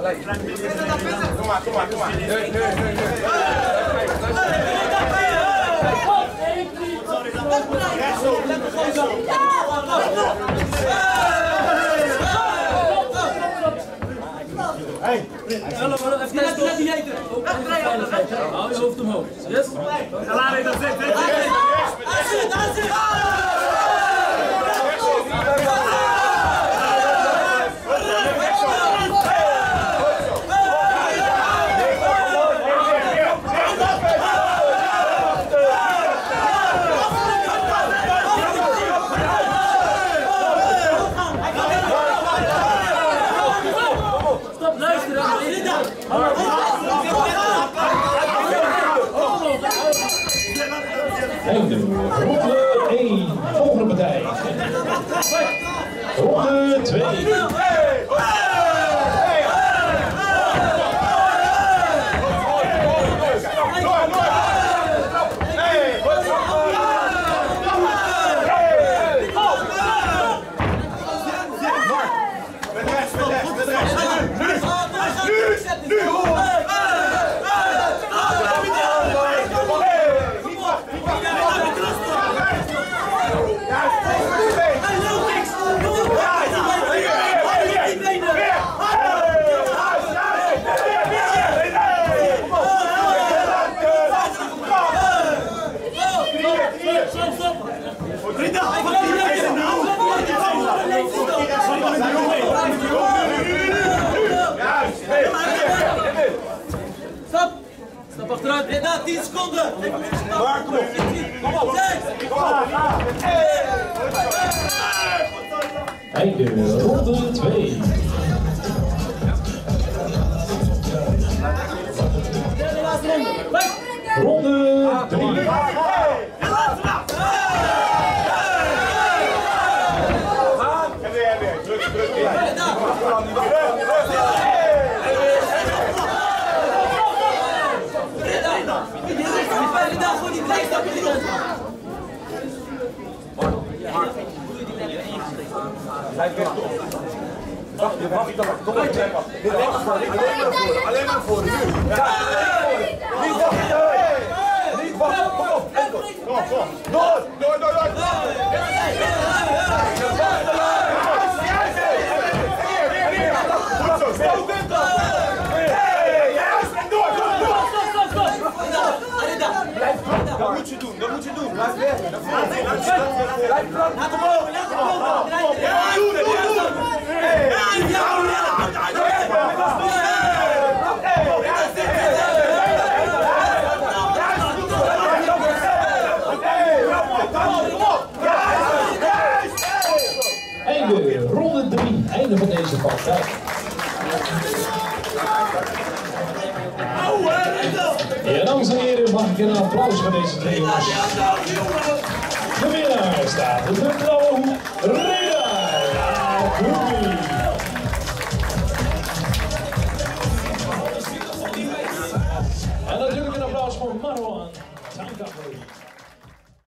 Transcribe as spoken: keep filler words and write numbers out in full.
Kom maar, kom maar, kom maar. Nee, nee, nee, nee. Rechtsom, rechtsom. Hey, even net niet eten. Hou je hoofd omhoog. Yes? Laat ik dat zitten. Aanzien, aanzien. Einde ronde één, volgende partij. Ronde twee. Stop! Stop achteruit! Reda, tien seconden! Maar kom op! Kom op! Kom op! Einde ronde twee. Derde laatste ronde! Ronde drie. En weer, en weer. Druk, druk. Reda, gewoon die blijft op je rond! Blijf weg toch. Wacht, wacht dan. Kom op, blijf af. Alleen maar voor. Nu. Niet wachten. Niet wachten. Kom op. Kom op, kom op. Door, door, door, door. Weer, weer, weer. Goed zo, stel. Hey, juist. En door, door, door. Dat moet je doen, dat moet je doen. Blijf weg. Blijf lang. Laat hem over, laat hem over! Ja, doe het, doe het. Hey, ja, Einde ronde drie. Einde van deze partij. Ja, dames en heren, mag ik een applaus voor deze twee jongens. De winnaar staat op de